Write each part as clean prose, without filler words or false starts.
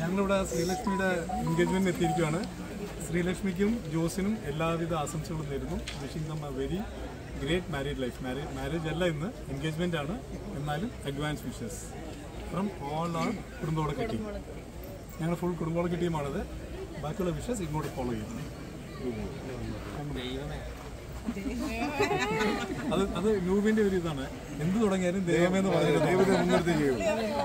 ഞങ്ങളിവിടെ ശ്രീലക്ഷ്മിയുടെ എൻഗേജ്മെൻറ്റിന് എത്തിയിരിക്കുകയാണ്. ശ്രീലക്ഷ്മിക്കും ജോസിനും എല്ലാവിധ ആശംസകളും നേരുന്നു. Wishing them a very great married life. Marriage അല്ല ഇന്ന്, എൻഗേജ്മെൻ്റ് ആണ്. എന്നാലും advance wishes from all our കുടുംബോളൊക്കെ ടീം. ഞങ്ങൾ ഫുൾ കുടുംബോളൊക്കെ ടീമാണത്. ബാക്കിയുള്ള വിഷസ് ഇങ്ങോട്ട് ഫോളോ ചെയ്യുന്നു. അത് നൂബിന്റെ ഒരു ഇതാണ്. എന്ത് തുടങ്ങിയാലും ദൈവമെന്ന് പറയുന്നത് ദൈവത്തെ മുൻനിർത്തി ചെയ്യും.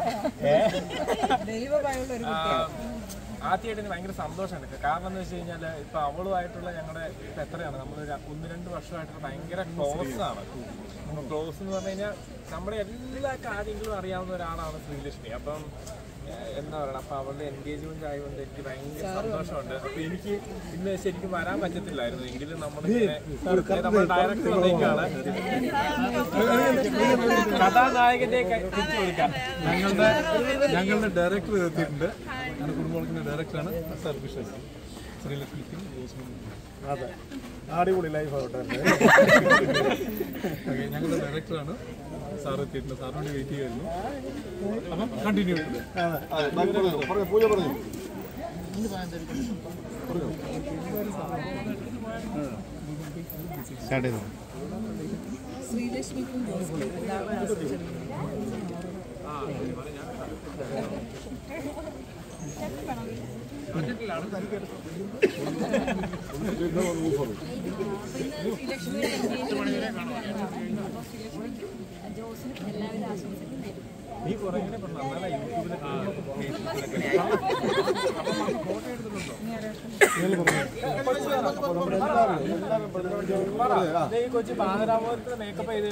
ആദ്യമായിട്ട് എനിക്ക് ഭയങ്കര സന്തോഷമാണ്. കാരണം എന്ന് വെച്ച് കഴിഞ്ഞാൽ ഇപ്പൊ അവളുമായിട്ടുള്ള ഞങ്ങളുടെ ഇപ്പൊ എത്രയാണ് നമ്മൾ 1-2 വർഷമായിട്ട് ഭയങ്കര ക്ലോസ് ആണ്. ക്ലോസ് എന്ന് പറഞ്ഞു കഴിഞ്ഞാൽ നമ്മുടെ എല്ലാ കാര്യങ്ങളും അറിയാവുന്ന ഒരാളാണ് ശ്രീലക്ഷ്മി. അപ്പം എന്താ പറയുക, അപ്പൊ അവളുടെ എൻഗേജ്മെന്റ് ആയതുകൊണ്ട് എനിക്ക് ഭയങ്കര സന്തോഷമുണ്ട്. അപ്പൊ എനിക്ക് ഇന്ന് ശരിക്കും വരാൻ പറ്റത്തില്ലായിരുന്നു. എങ്കിലും നമ്മുടെ ഡയറക്ടർ വന്നേക്കാണ് കഥാനായകന്റെ തിരിച്ചു കൊടുക്കാം. ഞങ്ങളുടെ ഡയറക്ടർ എത്തിയിട്ടുണ്ട്. ഞങ്ങളുടെ കുടുംബത്തിന്റെ ഡയറക്ടറാണ് ശ്രീലക്ഷ്മിക്കും. അതെ, അടിപൊളി ലൈഫ് ആവട്ടെ. ഞങ്ങളുടെ ഡയറക്ടറാണ്. സാർ എത്തിയിട്ടുണ്ട്. സാറിന് വേണ്ടി വെയിറ്റ് ചെയ്യുമായിരുന്നു. അപ്പം കണ്ടിന്യൂ ചെയ്തത് പൂജ പറഞ്ഞു. ശ്രീലക്ഷ്മിക്കും ജോസിനും എല്ലാവിധ ആശംസകളും നേരും. നീ പുറകിനെ യൂട്യൂബിലൊക്കെ കൊച്ചു ബാലരാമപുരത്തിന് മേക്കപ്പ് ചെയ്ത്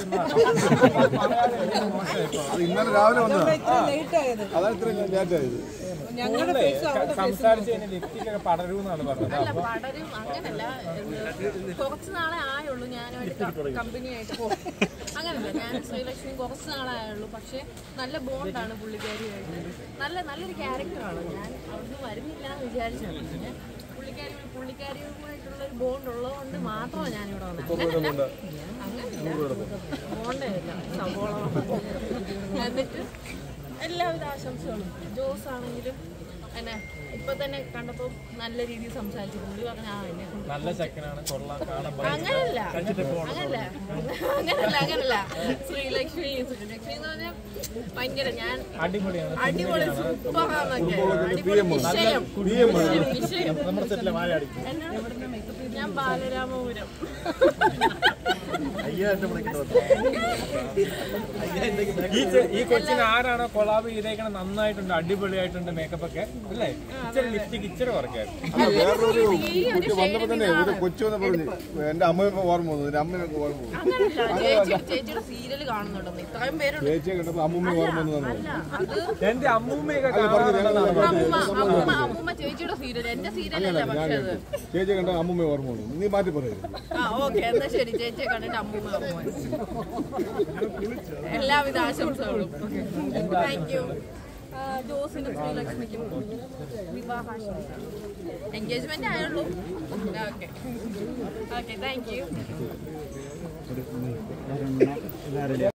ഇന്നലെ രാവിലെ വന്നത്, അതാണ് ഇത്ര ലേറ്റ് ആയത്. സംസാരിച്ച് കഴിഞ്ഞാൽ ലിപ്റ്റിക്കൊക്കെ പടരുമെന്നാണ് പറഞ്ഞത്. അല്ല, പടരും അങ്ങനല്ല. കുറച്ച് നാളെ ആയുള്ളൂ ഞാനുമായിട്ട് കമ്പനിയായിട്ട് പോകും. അങ്ങനല്ല, ഞാൻ ശ്രീലക്ഷ്മി കുറച്ച് നാളെ ആയുള്ളൂ. പക്ഷെ നല്ല ബോണ്ടാണ് പുള്ളിക്കാരിയായിട്ട്. നല്ലൊരു ക്യാരക്ടറാണ്. ഞാൻ അവിടുന്ന് വരുന്നില്ല എന്ന് വിചാരിച്ചാണ്. പിന്നെ പുള്ളിക്കാരിയുമായിട്ടുള്ളൊരു ബോണ്ട് ഉള്ളതുകൊണ്ട് മാത്രമാണ് ഞാനിവിടെ വന്നത്. അങ്ങനല്ല ബോണ്ടേ ഇല്ല, സവോളം. എന്നിട്ട് എല്ലാവിധ ആശംസകളും. ജോസ് ആണെങ്കിലും എന്നെ ഇപ്പൊ തന്നെ കണ്ടപ്പോ നല്ല രീതിയിൽ സംസാരിച്ചു. പുള്ളി പറഞ്ഞ നല്ല ചെക്കനാണ്, കൊള്ളാൻ കാണാൻ. അങ്ങനല്ല ശ്രീലക്ഷ്മി എന്ന് പറഞ്ഞാൽ ഭയങ്കര അടിപൊളി സൂപ്പറാന്നൊക്കെ. ഞാൻ ബാലരാമപുരം. ഈ കൊച്ചിന് ആരാണോ കൊളാബ് ചെയ്തേക്കണം നന്നായിട്ടുണ്ട്, അടിപൊളിയായിട്ടുണ്ട് മേക്കപ്പ് ഒക്കെ അല്ലേ? ഇച്ചിരി ലിപ്റ്റിക്ക് ഇച്ചിരി കുറയ്ക്കായിരുന്നു. വേറൊരു കുട്ടി വന്നപ്പോ തന്നെ ഒരു കൊച്ചു വന്ന് പറഞ്ഞു എന്റെ അമ്മയൊക്കെ ഓർമ്മ വന്നു, അമ്മയൊക്കെ ഓർമ്മ വന്നു. ചേച്ചിയുടെ സീരിയല് കാണുന്നുണ്ടോ? ഇത്രയും പേരുണ്ട്. ചേച്ചിയെ കണ്ടപ്പോ അമ്മൂമ്മ ഓർമ്മ വന്നു. എന്റെ അമ്മൂമ്മയൊക്കെ അമ്മൂമ്മ ചേച്ചിയുടെ സീരിയൽ, എന്റെ സീരിയലല്ല. പക്ഷേ ചേച്ചിയെ കണ്ട അമ്മൂമ്മ ഓർമ്മ വന്നു. നീ മാറ്റി പറയരുത്. ഓക്കെ, എന്നാ ശരി. ചേച്ചിയെ കണ്ടിട്ട് അമ്മൂമ്മ ഓർമ്മ. എല്ലാവിധ ആശംസകളും. Thank you. ജോസിനും ശ്രീലക്ഷ്മിക്കും വിവാഹാശംസ. എൻഗേജ്മെന്റ് ആയുള്ളൂ. Okay thank U.